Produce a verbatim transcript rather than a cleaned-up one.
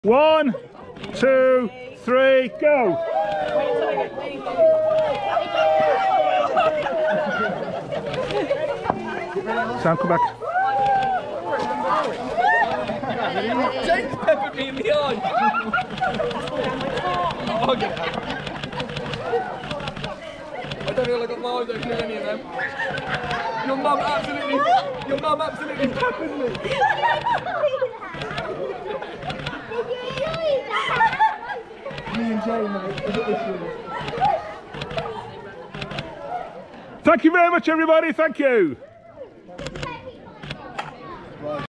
One, two, three, go! Sam, come back. James peppered me in the eye. Oh, okay. I don't feel like I got my eyes open in any of them. Your mum absolutely, your mum absolutely peppered me. Me and Jay, mate, look at this. Thank you very much, everybody. Thank you.